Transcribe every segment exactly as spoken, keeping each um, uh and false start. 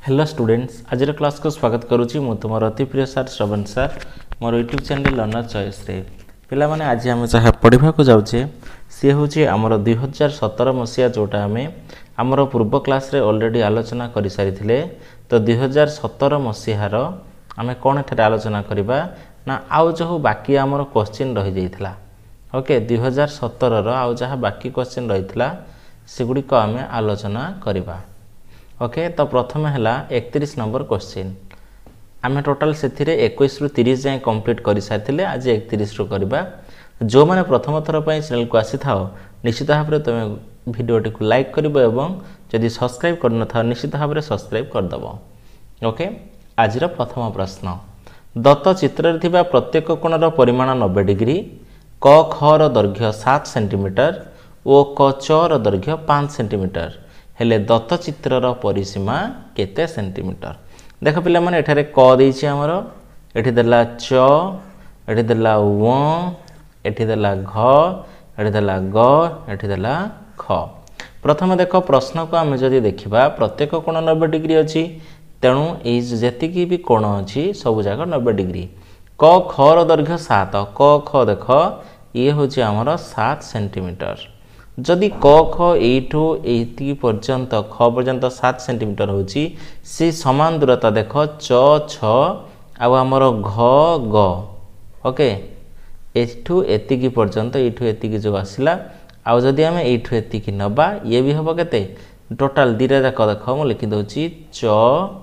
Hello students आज class को स्वागत करुच्ची मु तुम अति प्रिय सार श्रवण सार मोर यूट्यूब चैनल लर्नर चॉइस रे पिला माने आज आम जहाँ पढ़ा को जाऊे सी हूँ आमर दुई हजार सतर मसीहा जोटा आम आमर पूर्व क्लास रे ऑलरेडी आलोचना कर सारी तो दुई हजार सतर मसीहार आम कौन एठार आलोचना करवा ना आउ जो बाकी आमर क्वेश्चन रही जाइथिला ओके दुई हजार सतर आउ जहाँ बाकी क्वेश्चन रही सेगुड़िक आम आलोचना करवा ओके तो प्रथम है इकतीस नंबर क्वेश्चन आम टोटाल से इक्कीस रु तीस जाए कंप्लीट कर सारी आज इकतीस रु करवा जो मैंने प्रथम थर पर चैनल को आसी था निश्चित भाव में तुम भिडियोटी को लाइक कर जदि सब्सक्राइब कर न था निश्चित भाव में सब्सक्राइब करदेव ओके आज प्रथम प्रश्न दत्त चित्र प्रत्येक कोणर परिमाण नब्बे डिग्री क खर दैर्घ्य सात सेंटीमीटर और क चर दैर्घ्य पाँच सेंटीमीटर हेले दत्त चित्रर परिसीमा केते सेंटीमीटर देख पिला माने एठारे क देछि हमर एठी देला च एठी देला व एठी देला घ एठी देला ग एठी देला ख प्रथम देख प्रश्न को आम जदि देखिबा प्रत्येक कोण नब्बे डिग्री अछि तेणु ए जेतिकी भी कोण अछि सब जाक नब्बे डिग्री क खर दैर्घ्य सात क ख देख ये होछि हमर सात सेंटीमीटर जदि क ख एठू एति पर्यंत ख पर्यंत सात सेंटीमीटर होची से समान दूरता देख च छ आउ आमर घ ग ओके एठू एतिकी पर्यंत एठू एतिकी जो आसिला आउ जदि आमे एठू एतिकी नबा ये भी हबो केते टोटल दीटा जाक देख मु लिखि दउची च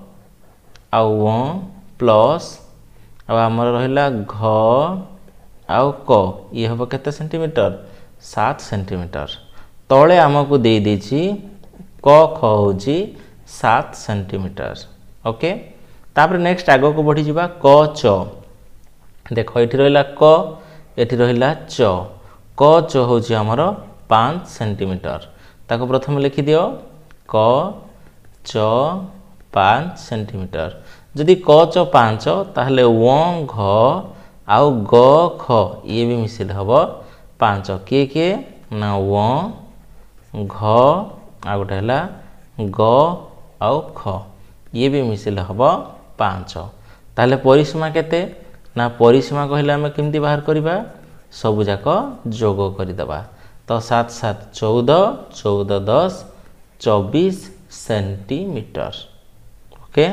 आउ व प्लस आउ आमर रहिला घ आउ क ये हबो केते सेंटीमीटर सात सेंटीमीटर तले आमको दे देछि क ख होछि सात सेंटीमीटर ओके तापर नेक्स्ट आगो को बढ़ी जिबा क च देखो एठी रहिला क एठी रहिला च क च होछि हमर पाँच सेंटीमीटर ताको प्रथम लिखि दियो क च पाँच सेंटीमीटर जदि क च पाँच ताहले व घ आउ ग ख ये भी मिसिल हबो पाँच किए किए ना व घ आ गोटे है ग आउ ख ये भी मिसिल हम पाँच ताहले परिसीमा केते ना परिसीमा कहले आम केमती बाहर करवा सबू जाक जोग करदेबा तो सात सात चौदह चौदह दस चौबीस सेंटीमीटर ओके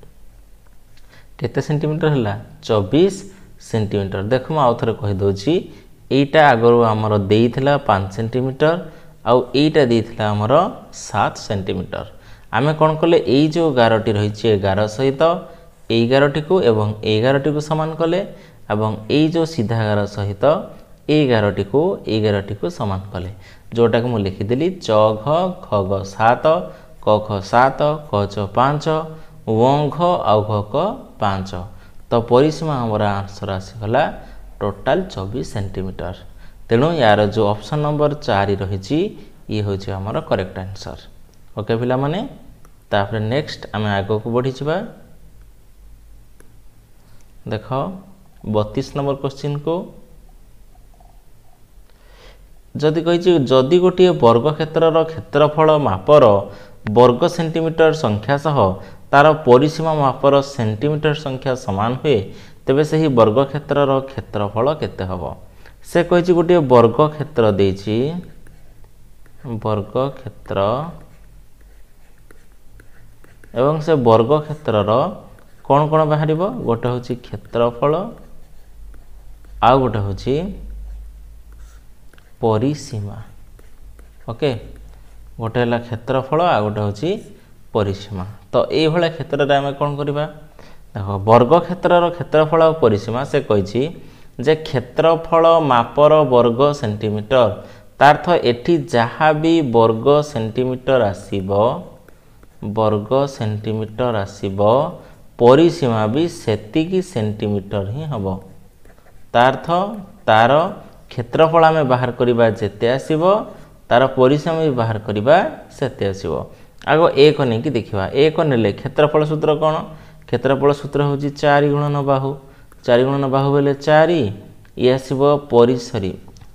केते सेंटीमीटर है चौबीस सेंटीमीटर देख मु आउ थरे कहि दउची एटा आगरो हमर देइथिला पाँच सेंटीमीटर आउ एटा देइथिला हमर सात सेंटीमीटर आमे कोन कले एई जो गारटी रहिছে ग्यारह सहित एई गारटी को एवं एई गारटी को समान कले एवं एई जो सीधा गार सहित एई गारटी को एई गारटी को समान कले जोटा को मु लिखि देली च घ ख ग सात क ख सात क च पाँच व घ आउ घ क पाँच तो परिसीमा हमर आंसर आसी गला टोटाल चौबीस सेंटीमीटर तेणु यार जो ऑप्शन नंबर चार रही ये हूँ आमर करेक्ट आंसर ओके पिला माने तापर नेक्स्ट आम आग को बढ़ी जावा देख बत्तीस नंबर क्वेश्चन को जदि कही जदि गोटे वर्ग क्षेत्र क्षेत्रफल मापर वर्ग सेंटीमीटर संख्या सह तार परिसीमा मापर सेंटीमीटर संख्या समान हुए तेबे से ही वर्ग क्षेत्र क्षेत्रफल केते हबो से कहि गोटे वर्ग क्षेत्र देछि वर्ग क्षेत्र एवं से वर्ग क्षेत्र कौन कौन बाहर गोटे हूँ क्षेत्रफल आ गोटे हूँ परिसीमा ओके गोटे है क्षेत्रफल आ गोटे हूँ परिसीमा तो ये क्षेत्र में आम कौन करवा देखो वर्ग क्षेत्र क्षेत्रफल और परिसीमा से कही जे क्षेत्रफल मापर वर्ग सेंटीमीटर तार्थ एठी जहाँ भी वर्ग सेंटीमीटर आसीबो वर्ग सेंटीमीटर आसीबो परिसीमा भी सेतिकी सेंटीमीटर ही हबो तार्थ तार क्षेत्रफल आमे बाहर करबा जेते आसीबो तार परिसीमा भी बाहर करबा सेते आसीबो आगो एक नहीं कि देखिबा एक नेले क्षेत्रफल सूत्र कौन क्षेत्रफल सूत्र हूँ चार गुणन बाहु चार गुणन बाहु बोले चार ये आसो परिसरी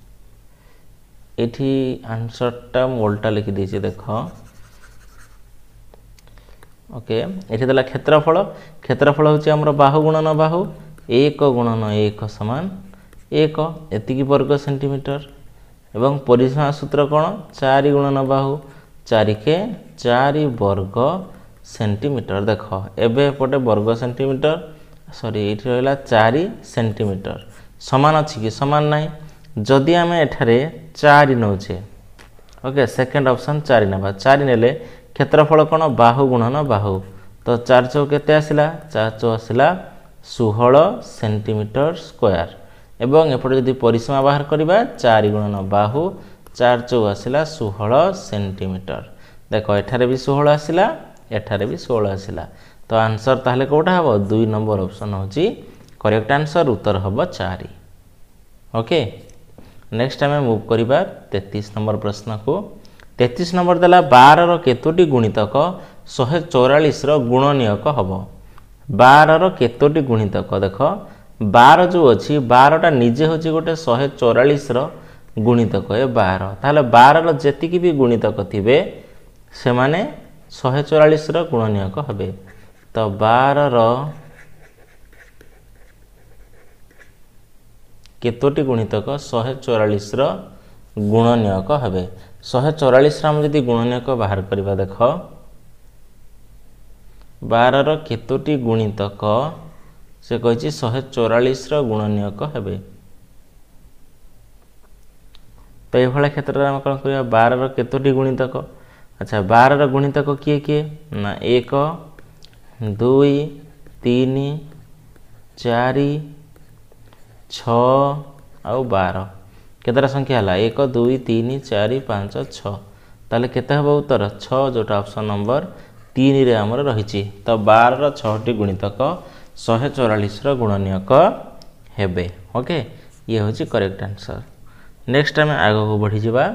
एठी आंसरटा मोल्टा लिखि दीजिए देख ओके ये देला क्षेत्रफल क्षेत्रफल हूँ आमर बाहु गुणन बाहु एक गुणन एक समान एक एतिकी वर्ग सेंटीमीटर एवं परिसीमा सूत्र कौन चारि गुणन बाहु चारि के चारि वर्ग सेंटीमीटर देख एबे एपटे वर्ग सेंटीमीटर सॉरी ये रहा चारि सेंटीमीटर समान अच्छी कि समान नाई जदि आम एठारे चारि नौचे ओके सेकेंड ऑप्शन चारि नवा चारि नेले क्षेत्रफल कौन बाहु गुणन बाहु तो चार चौ केते आसिला चार चौ आसिला षोहल सेंटीमीटर स्क्वायर एवं एपटे जदि परिसीमा बाहर करबा चारि गुणन बाहु चार चौ आसिला षोहल सेंटीमीटर देख एठारे भी षोहल आसिला एठारे भी षोहल आसिला तो आंसर ताहले कोटा हबो दुई नंबर ऑप्शन होची करेक्ट आंसर उत्तर हबो चारि ओके नेक्स्ट आम मूव करवा तैंतीस नंबर प्रश्न को तैंतीस नंबर देला बारह रो केतोटी गुणितक एक सौ चौवालीस रो गुणनीयक हबो बारह रो केतोटी गुणितक देख बारह जो अच्छी बारहटा निजे होची गोटे एक सौ चौवालीस रो गुणितक ए बारह ताहले बारह रो जेतिकी भी गुणितक थिबे से माने एक सौ चौवालीस रो गुणनीयक हबे तो बारह रो केतोटी गुणितक एक सौ चौवालीस रो गुणनीयक हबे एक सौ चौवालीस राम जदि गुणनीयक बाहर करबा देख बारह रो केतोटी गुणितक से कहिछि एक सौ चौवालीस रो गुणनीयक हबे तो ये भला क्षेत्र में कौन करबा बारह रो केतोटी गुणितक अच्छा बारह रो गुणितक किए किए ना एक दुई तीन चारि छ आउ बारह केतरा संख्या है एक दुई तीन चारि पाँच छः ताले केते हबो उत्तर छः जोटा ऑप्शन नंबर तीन रे हमर रही तो बारह रो छटी गुणितक एक सौ चौवालीस रो गुणनीयक हेबे ओके ये होची करेक्ट आंसर नेक्स्ट आम आग को बढ़ी जावा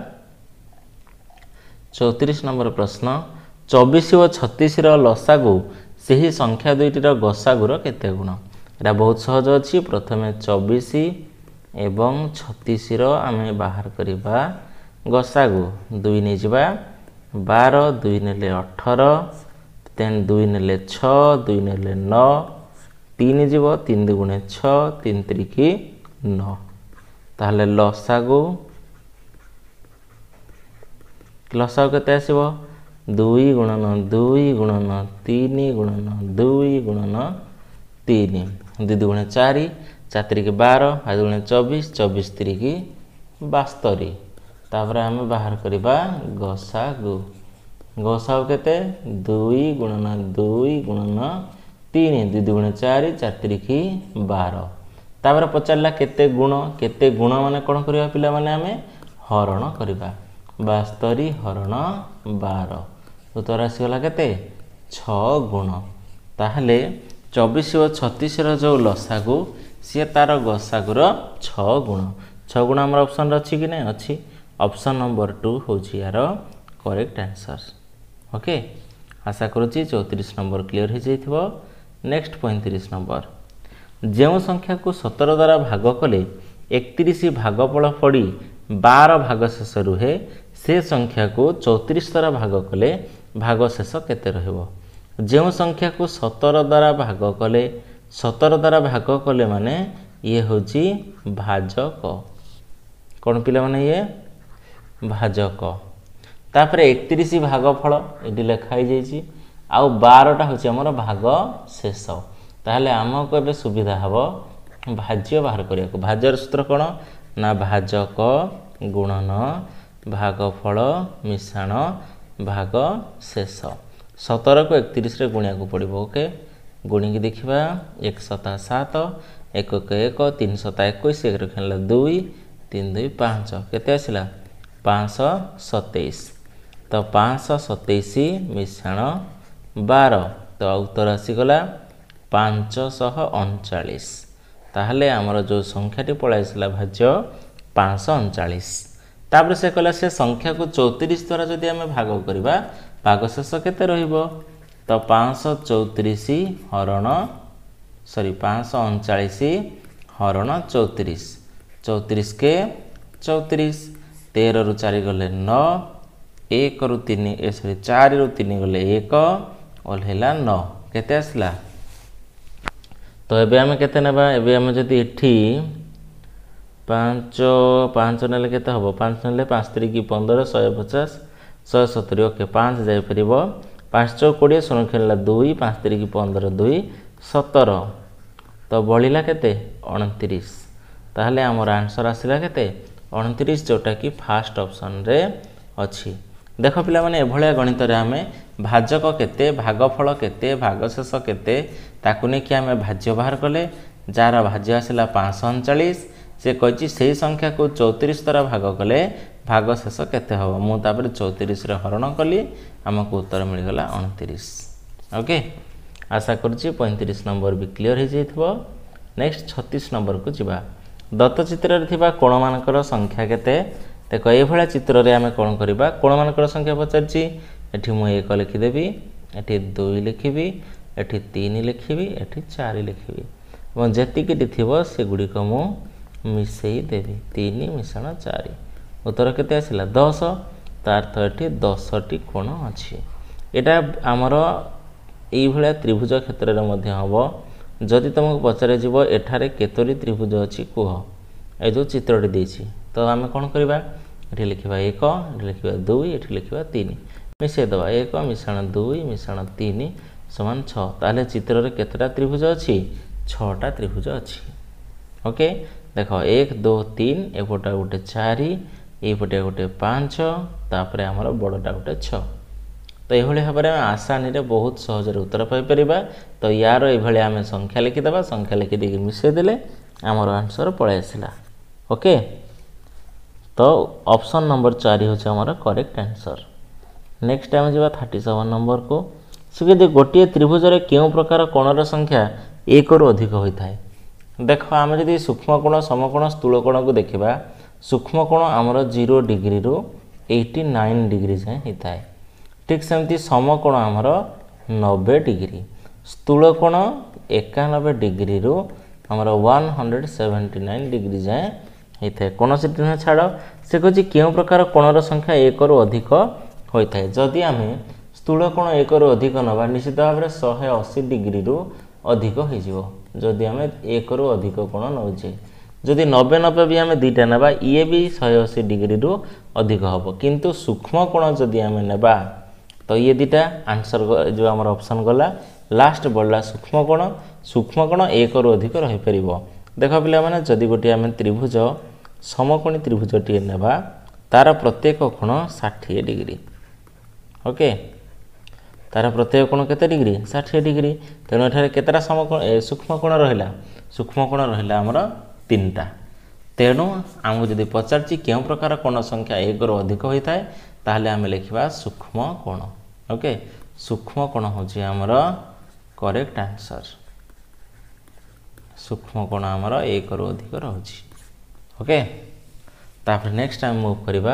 चौतीस नंबर प्रश्न चौबीस और छत्तीस लसागु से ही संख्या दुईटर गसागुर केते गुण एटा बहुत सहज अच्छी प्रथमे चौबीस एवं छत्तीस आम बाहर करवा गसागु दुई नहीं जावा बारह दुई नेले अठर तेन दुई नेले छ दुई नेले नौ तीन जीव तीन दुगुणे छ तीन त्रिकी नौ ताहले लसागु लसागु केते आसीबो दुई गुणन दुई गुणन तीन गुणन दुई गुणन तीन दुई दुगुणे चारि चार त्रिकी बारह आठ दुगुणे चौबीस चौबीस त्रिकी बास्तरी तापर आम बाहर करवा गसागु गसागु केते दुई गुणन दुई गुणन तीन दुई दुगुणे चारि चार त्रिकी बारह तापर पचारला केते गुण केते गुण माने कौन करवा पिला माने आमे हरण करवा बास्तरी हरण बारह उत्तर आसीगला केते छ गुण ताहले चौबीस और छत्तीस जो लसागु सी तार गसागुर छ गुण छ गुण आम ऑप्शन अच्छी कि नहीं अच्छी ऑप्शन नंबर टू हूँ यार करेक्ट आंसर ओके आशा करुच्ची चौतीस नंबर क्लीयर हो जाइथिबो नेक्स्ट पैंतीस नंबर जो संख्या को सतर द्वारा भाग कले एकतीस भागफल पड़ी बार भाग शेष रुहे से संख्या को चौतीस द्वारा भाग कले भाग शेष केते रहिबो जो संख्या को सतर द्वारा भाग कले सतर द्वारा भाग कले माने ये होची भाजक कौन पिला माने ये भाजक तापर एकतीस भागफल ये लिखाई जाइए आउ बारटा हूँ आमर भाग शेष ताहले आमको एबे सुविधा हबो भाज्य बाहर करिया को भाज्यर सूत्र कौन ना भाजक गुणन भागफल मिश्रण भाग शेष सतर को एकतीस रे गुणिया को पड़ो ओके गुणी की देखा एक सता सात एक एक तीन सता एक एक रखा दुई तीन दुई पाँच केते आसिला पाँच सतैश तो पाँच सतैश मिश्रण बार तो उत्तर आसीगला पाँचशह अणचाश ताहले आमर जो संख्याटी पलैसला भाज्य पाँच अणचाश तापर से कहला से संख्या को चौतीस द्वारा जदि आम भाग करवा भाग शेष केते रहिबो तो पाँच चौतीस हरण सॉरी पाँच अणचाश हरण चौतीस चौतीस के चौतीस तेरह रु चार गले नौ एक रु तीन ए सॉरी चार रु तीन गले एक ओल्हेला नौ केते आसला तो एबे आमे केते नेबा एबे आमे जदि एठी पाँच पाँच नेले केते हबो पाँच नेले पाँच तीन की पंद्रह एक सौ पचास एक सौ सत्तर ओके पाँच जाई परिबो पाँच चौक बीस शून्य खेलला दो पाँच तीन की पंद्रह दो सत्रह तो बळिला केते उनतीस ताहले हमर आंसर आसिला केते उनतीस जोटा कि फर्स्ट ऑप्शन रे अछि देख पिला माने एभळिया गणित रे हमें भाजक केते भागफल केते भागशेष केते ताकु ने कि हमें भाज्य बाहर कले जार भाज्य आसिला पाँच सौ उनचास से कहि सेही संख्या को चौंतीस द्वारा भाग कले भागशेष केते हबो मु तापर चौंतीस रे हरण कली हमको उत्तर मिल गला उनतीस ओके आशा करछि पैंतीस नंबर भी क्लियर हो जाइथबो नेक्स्ट छत्तीस नंबर को जिबा दत्त चित्र रे थिबा कोण मानकर संख्या केते देखो ए भळा चित्र रे हमें कोन करबा कोण मानकर संख्या पचारछि एठी मु एक लिखि देबी एठी दो लिखिबी एठी तीन लिखिबी एठी चार लिखिबी और जेति कि थिबो से गुडी को मु मिसेई देबी तीन मिश्रण चार उत्तर केते आसिला दस तार अर्थ एठी दस टी कोण अछि एटा हमर एई भळा त्रिभुज क्षेत्र रे मध्ये हबो जदि तुमको पचारे जीवो एठारे केतोरी त्रिभुज अछि कुह ए जो चित्रटी देछि तो आमे कोन करबा एठी लिखिबा एक एठी लिखिबा दो एठी लिखिबा तीन मिसे दबा एक मिश्रण दो मिश्रण तीन समान छह ताले चित्र रे केतरा त्रिभुज अछि छह टा त्रिभुज अछि ओके देखो एक दो तीन एपोटा गोटे चार एपोटे गोटे पाँच तापरे हमर बडटा गोटे छह तो एभଳି भाबरे आसानी रे बहुत सहज रे उत्तर पाई परिबा तो यार एभଳି आमे संख्या लिखि देबा संख्या लिखि देके मिसे देले हमर आंसर पळे आसिला ओके तो ऑप्शन नंबर चार हो हमर करेक्ट आंसर नेक्स्ट टाइम जबा सैंतीस नंबर को से दे गोटे त्रिभुज रे केउ प्रकार कोणर संख्या एक रु अधिक होई थाए देखो आमे जदी सूक्ष्म कोण समकोण स्थूल कोण को देखिबा सूक्ष्म कोण हमर जीरो डिग्री रु नवासी डिग्री जाय हिताए ठीक सेमती समकोण हमर नब्बे डिग्री स्थूल कोण इक्यानवे डिग्री रु हमर एक सौ उन्यासी डिग्री जाय हिताए कोन से नुह छाड़ से कहछि केउ प्रकार कोणर संख्या एक रु अधिक होई थाए जदी आमे स्थूल कोण एक रु अधिक नबा निश्चित भाव रे एक सौ अस्सी डिग्री रु अधिक होई जिवो जदी आमे एक रु अधिक कोण नउजे जदी नब्बे नब्बे भी आमे दुईटा नेबा ये भी एक सौ अस्सी डिग्री रु अधिक हबो किंतु सूक्ष्म कोण जदी आमे नेबा तो ये दुईटा आंसर जो हमर ऑप्शन गला लास्ट बढ़ला सूक्ष्म कोण सूक्ष्म कोण एक रु अधिक रहि परिबो देखो पिला माने जदी गोटी आमे त्रिभुज समकोणी त्रिभुज टी नेबा तार प्रत्येक कोण साठ डिग्री ओके तार प्रत्येक कोण केते डिग्री साठ डिग्री तेनो एठारे केतरा समकोण सूक्ष्म कोण रहिला सूक्ष्म कोण रहिला हमर तीनटा तेनो आमु जदी पचारछि केउ प्रकार कोण संख्या एक रु अधिक होई थाए ताहले आमे लिखिबा सूक्ष्म कोण ओके सूक्ष्म कोण होछि हमर करेक्ट आंसर सूक्ष्म कोण हमर एक रु अधिक रहछि ओके तापर नेक्स्ट टाइम मूव करिबा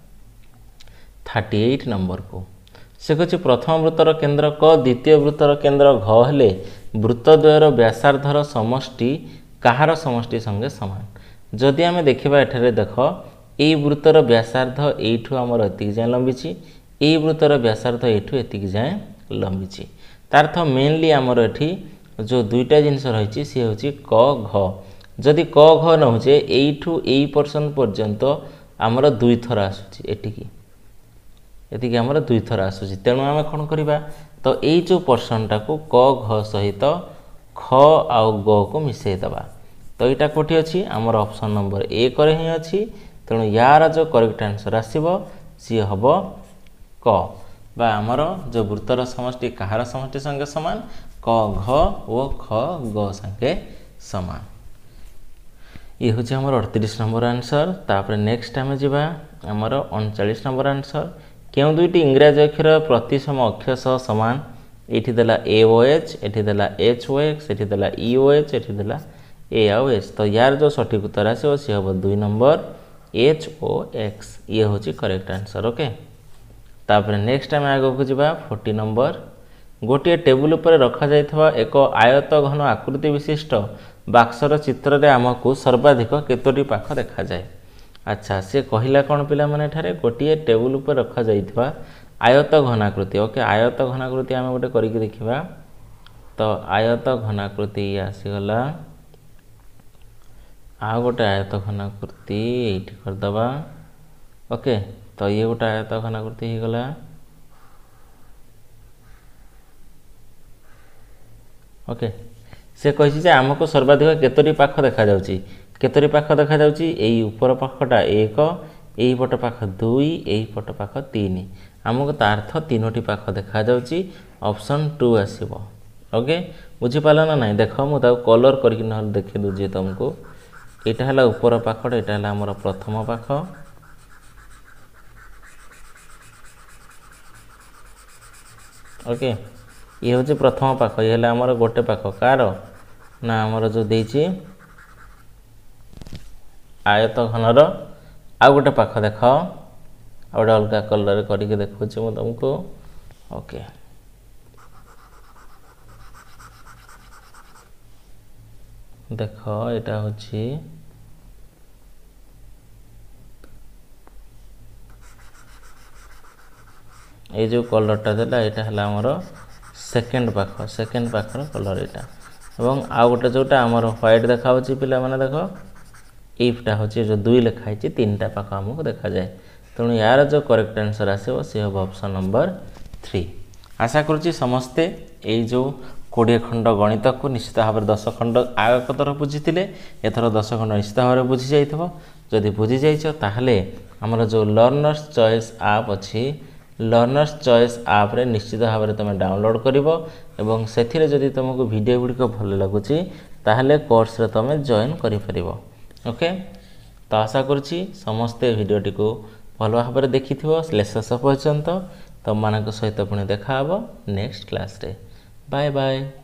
अड़तीस नंबर को से कछि प्रथम वृत्तर केंद्र क द्वितीय वृत्तर केंद्र घ हेले वृत्तद्वयर व्यासार्धर समष्टि कहार समष्टि संगे समान जदि आमे देखिबा एठारे देखो एई वृत्तर व्यासार्ध एठु हमर एतिक जाय लंबिछि एई वृत्तर व्यासार्ध एठु एतिक जाय लंबिछि तार अर्थ मेनली हमर एठी जो दुईटा जिंस रहिछि से होछि क घ जदि क घ न होचे एठु एई पर्सन पर्यंत हमर दुई थर आसुछि एटिकी एतिकी हमर दुई थर आसुछि तेनु आमे कोन करिबा तो एई जो पर्सन टाको क घ सहित ख आउ ग को मिसेई दबा तो एटा कोठी अछि हमर ऑप्शन नंबर एक रे ही अछि तेनु यार जो करेक्ट आंसर आसीबो सी हबो क बा हमर जो वृत्तर समष्टि कहार समष्टि संगे समान क घ ओ ख ग संगे समान ये होछि हमर अड़तीस नंबर आंसर तापर नेक्स्ट टाइम जिबा हमर उनचास नंबर आंसर केउ दुईटी इंग्रजी अक्षर प्रतिसम अक्षर सह समान एठी देला ए ओ एच एठी देला एच ओ एक्स एठी देला ई ओ एच एठी देला ए आ एस तो यार जो सठिक उत्तर आसे से हबो दो नंबर एच ओ एक्स ये होछि करेक्ट आंसर ओके तापर नेक्स्ट टाइम आगो को जिबा चालीस नंबर गोटे टेबुल ऊपर रखा जायथवा एक आयत घन आकृति विशिष्ट बाक्सर चित्र रे हमकु सर्वाधिक केतोटी पाख देखा जाय अच्छा से कहिला कोन पिला माने ठारे गोटे टेबुल ऊपर रखा जायथवा आयत घनाकृति ओके आयत घनाकृति आम गोटे करके देखा तो आयत घनाकृति आसीगला आ गोटे आयत घनाकृति ये करदे ओके तो ये गोटे आयत घनाकृति हो गला ओके से कही आमको सर्वाधिक केतोटी पाख देखा जाउची केतोटी पाख देखा जाउची एई ऊपर पाखटा एक एई पट पाख दुई एई पट पाख तीन आमको तार अर्थ तीनोटी पाख देखा जाउची ऑप्शन टू आसीबो ओके बुझी पाला ना नहीं देख मु ताको कलर करके न देखि दूजे तुमको एटा हला ऊपर पाखटा एटा हला हमर प्रथम पाख ओके ये हूँ प्रथम पाख ये आमर गोटे पाख कार ना आमर जो देछि आयत घनर आ गोटे पाख देख गोटे अलग कलर करके देखुँ मुझे तुमको ओके देख यहाँ हूँ ये जो कलरटा देला यहाँ है आमर सेकेंड पाख सेकेंड पाखर कलर यहाँ एवं आउ गोटे जोटा आमर व्हाइट देखा पिला माने देख इफटा हूँ जो दुई लिखाई तीन टा पाख आमको देखा जाए तेणु यार जो करेक्ट आंसर आसो सी हम ऑप्शन नंबर थ्री आशा करुँची समस्ते ये जो कोड़े खंड गणित को निश्चित भाव में दस खंड आग थर बुझी एथर दस खंड निश्चित भाव में बुझी जाइए जदि बुझी जाइछ ताहले आमर जो लर्नर्स चॉइस आप अच्छी लर्नर्स चॉइस आप रे निश्चित भाव में तुम डाउनलोड करिवो एवं सेथिरे जदि तुमको वीडियो गुड़िक भल लगुची ताहले कोर्स रे तुम जॉइन करि परिवो ओके तो आशा करुँची समस्ते वीडियोटी को भल भाव में देखि शेष पर्यंत तुम मान सहित पुणी देखा नेक्स्ट क्लास रे बाय बाय।